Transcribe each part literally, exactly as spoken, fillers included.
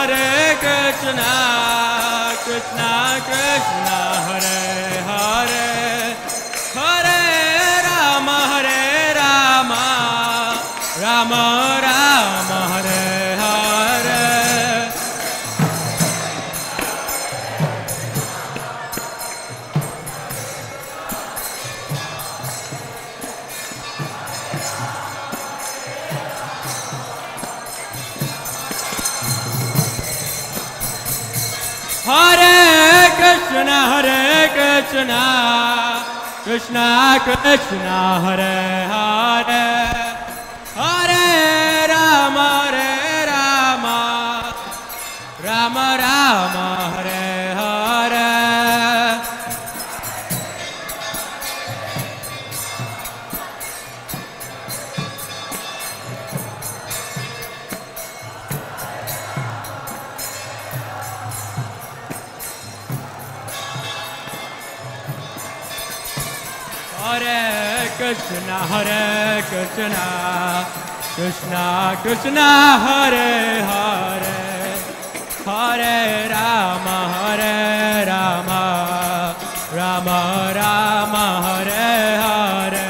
Hare Krishna, Krishna Krishna Hare Hare, Hare Rama Hare Rama, Rama Rama Hare Hare. Hare Krishna, Hare Krishna, Krishna Krishna Hare Hare, Hare Rama Hare Rama, Rama Rama Hare Hare. Hare Krishna, Hare Krishna, Krishna Krishna Hare Hare, Hare Rama Hare Rama, Rama Rama Hare Hare.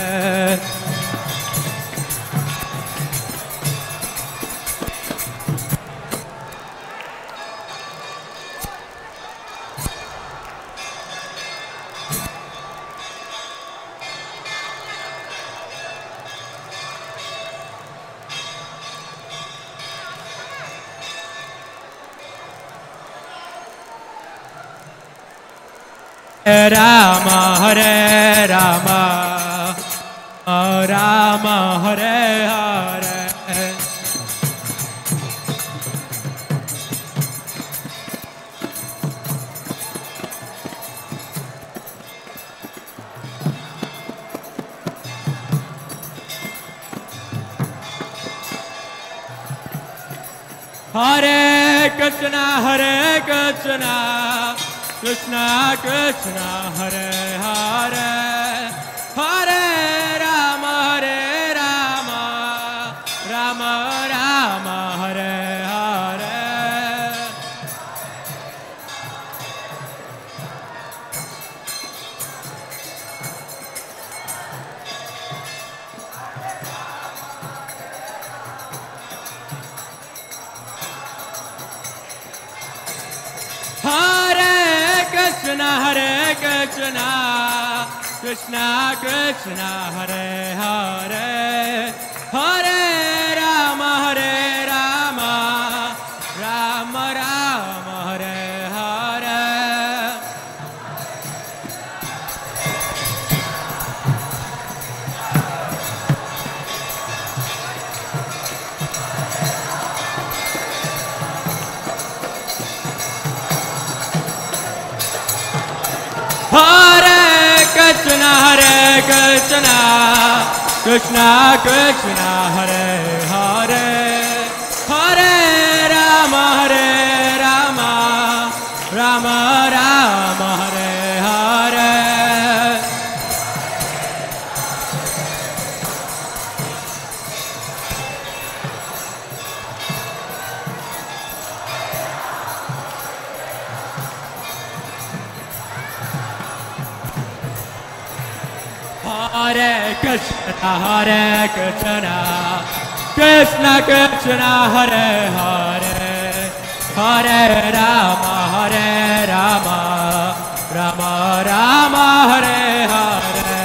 Rama Hare Rama, Rama Hare Hare. Hare Krishna, Hare Krishna, Krishna Krishna Hare Hare, Hare Rama Hare Rama, Rama Rama Hare Hare. Hare Krishna, Hare Krishna, Krishna Krishna Hare Hare, Hare Rama Hare Rama, Rama Rama Hare Hare. Hare Krishna, Hare Krishna, Krishna Krishna Hare Hare, Hare Rama Hare Rama, Rama Rama Hare Hare. Hare Krishna, Hare Krishna, Krishna Krishna Hare Hare, Hare Rama Hare Rama, Rama Rama Hare Hare.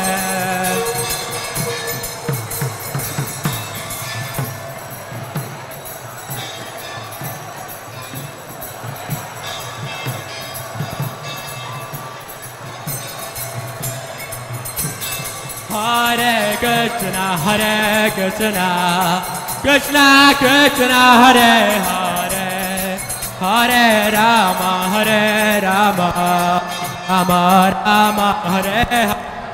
Hare Krishna, Hare Krishna, Krishna Krishna Hare Hare, Hare Rama Hare Rama, Rama Rama Hare Hare.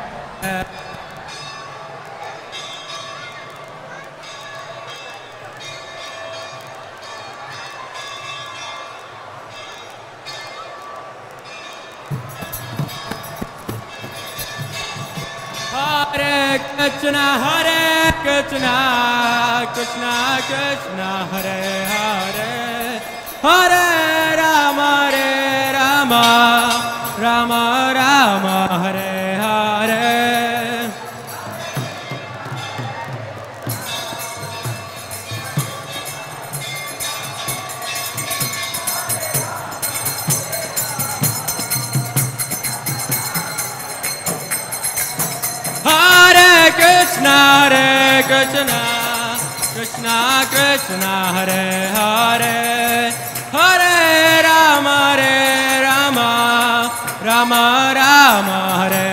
Hare Krishna, Hare Krishna, Krishna Krishna Hare Hare, Hare Rama, Hare Rama, Rama Rama, Hare Hare. Hare Krishna, Hare Krishna, Krishna Krishna, Hare Hare, Hare Rama, Hare Rama, Rama Rama, Hare